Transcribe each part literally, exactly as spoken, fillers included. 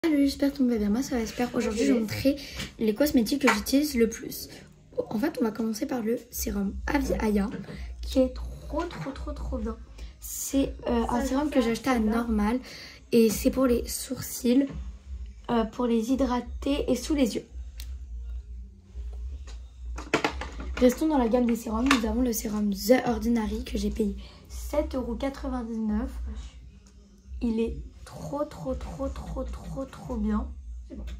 Salut, j'espère que tout va bien, moi ça va super. Aujourd'hui je vais vous montrer les cosmétiques que j'utilise le plus. En fait on va commencer par le sérum Avia qui est trop trop trop trop bien. C'est euh, un sérum que j'ai acheté à Normal et c'est pour les sourcils, euh, pour les hydrater et sous les yeux. Restons dans la gamme des sérums, nous avons le sérum The Ordinary que j'ai payé sept euros quatre-vingt-dix-neuf. Il est trop trop trop trop trop trop bien. C'est bon.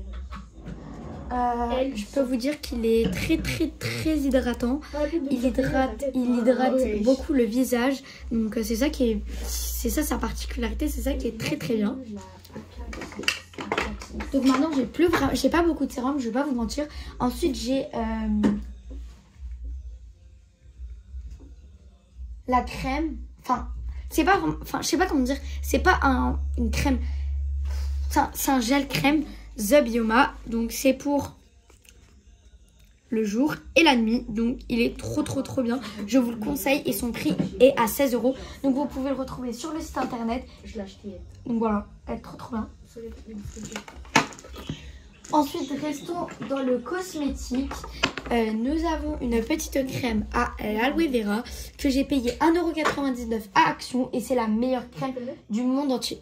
Euh, je peux vous dire qu'il est très très très hydratant. Il hydrate, il hydrate beaucoup le visage. Donc c'est ça qui est, c'est ça sa particularité, c'est ça qui est très très bien. Donc maintenant j'ai plus vraiment, j'ai pas beaucoup de sérum, je vais pas vous mentir. Ensuite j'ai euh, la crème, enfin. C'est pas, enfin, je sais pas comment dire, c'est pas un, une crème, c'est un, un gel crème The Bioma, donc c'est pour le jour et la nuit, donc il est trop trop trop bien, je vous le conseille et son prix est à seize euros, donc vous pouvez le retrouver sur le site internet, je l'ai acheté, donc voilà, elle est trop trop bien. Ensuite, restons dans le cosmétique. Euh, nous avons une petite crème à l'aloe vera que j'ai payé un euro quatre-vingt-dix-neuf à Action et c'est la meilleure crème du monde entier.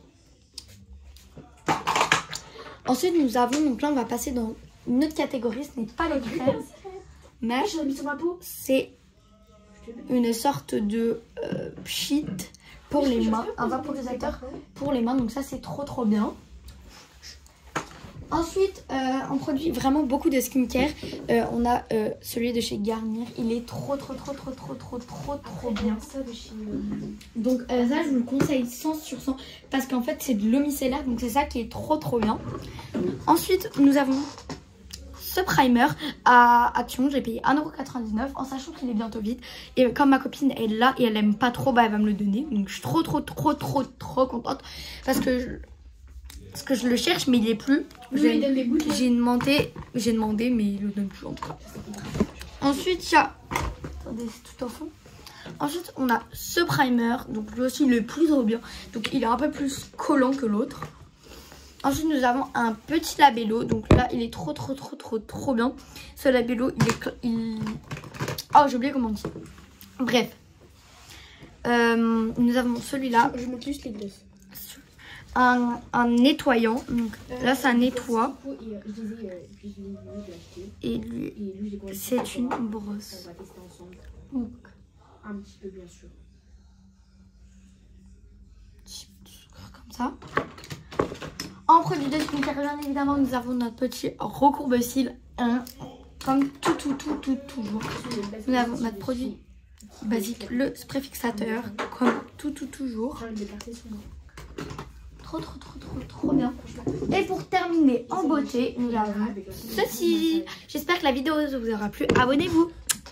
Ensuite, nous avons, donc là on va passer dans une autre catégorie, ce n'est pas les crèmes, mais c'est une sorte de euh, sheet pour les mains, un vaporisateur pour les mains, donc ça c'est trop trop bien. Ensuite, euh, on produit vraiment beaucoup de skincare. Euh, on a euh, celui de chez Garnier. Il est trop, trop, trop, trop, trop, trop, trop, trop bien. Donc euh, ça, je vous le conseille cent sur cent parce qu'en fait, c'est de l'eau micellaire. Donc c'est ça qui est trop, trop bien. Ensuite, nous avons ce primer à Action. J'ai payé un euro quatre-vingt-dix-neuf en sachant qu'il est bientôt vide. Et comme ma copine est là et elle aime pas trop, bah, elle va me le donner. Donc je suis trop, trop, trop, trop, trop contente parce que... Je... Parce que je le cherche mais il est plus. J'ai demandé, j'ai demandé mais il le donne plus en tout cas. Ensuite il y a, attendez c'est tout au fond. Ensuite on a ce primer, donc lui aussi le plus trop bien. Donc il est un peu plus collant que l'autre. Ensuite nous avons un petit labello, donc là il est trop trop trop trop trop bien. Ce labello il est, il... oh j'ai oublié comment on dit. Bref, euh, nous avons celui-là. Je mets juste les deux. Un, un nettoyant, donc là ça nettoie et lui c'est une brosse, donc un petit peu bien sûr comme ça. En produit de skincare bien évidemment nous avons notre petit recourbe-cils, hein, comme tout tout tout tout toujours. Nous avons notre produit basique, le spray fixateur, comme tout tout toujours. Trop trop trop trop trop bien. Et pour terminer en beauté, nous avons ceci. J'espère que la vidéo vous aura plu. Abonnez-vous.